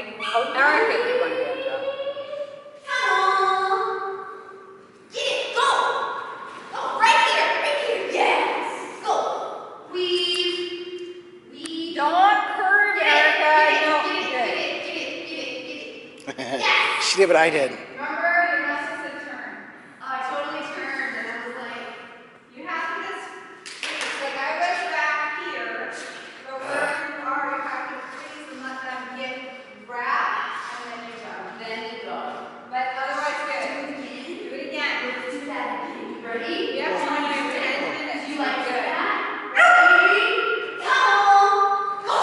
Erika did one bad job. Get it, go! Go, right here, yes! Go! Weave. Don't curve, Erika. Get it. Yes! She did what I did. Remember, your muscles said turn. Oh, I totally turned, and I was like, you have to just freeze. Like, I was back here, but where you are, you have to freeze and let them get wrapped, and then you go. But otherwise, good. Do it again. Let's do that again. Ready? Yep, 10 minutes. You like that? Ready? Come on! Go!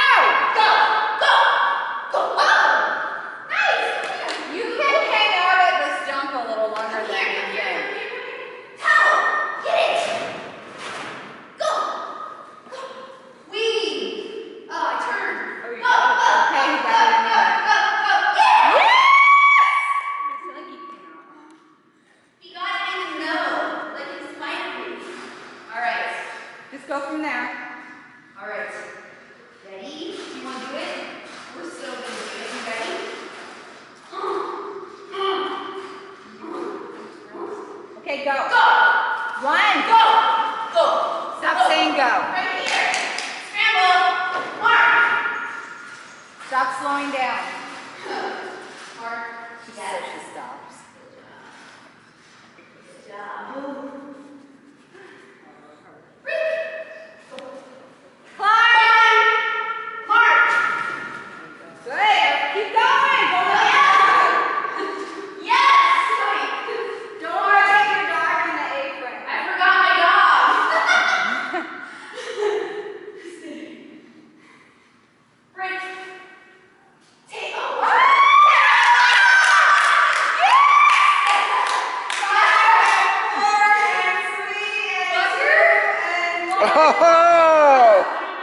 Nice! You can hang out at this jump a little longer than you think. Towel! Get it! Go! Weave! Oh, I turned. Oh, you Go! okay, you got it anyway. Yeah! Yes! He got it in the nose, like in spite of me. All right. Just go from there. All right. Ready? Do you want to do it? We're still going to do it. You ready? Okay, go. Go! Run. Go! Stop saying go. Right here. Scramble. Mark. Stop slowing down. Mark. She said she stops. Good job. Climb. Mark. Good. Keep going. Go Oh, ahead. Yes! Don't forget your dog on the apron. I forgot my dog. Break. Take. Oh, Oh!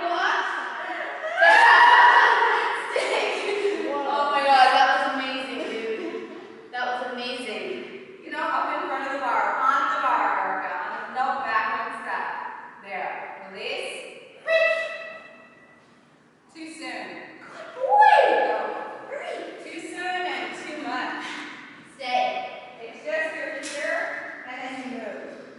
Oh my God, that was amazing, dude. That was amazing. You know, up in front of the bar. On the bar, Erika. No, back one step. There. Release. Too soon. Good boy. Go. Hurry. Too soon and too much. Stay. It's just your finger and then you move.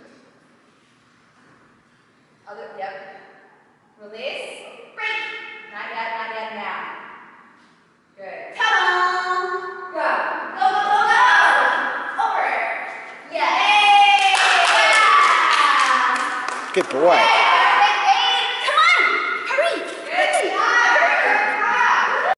Yep. Release. Break. Not yet, now. Good. Come on. Go. Go. Over. Yay. Yeah. Good boy.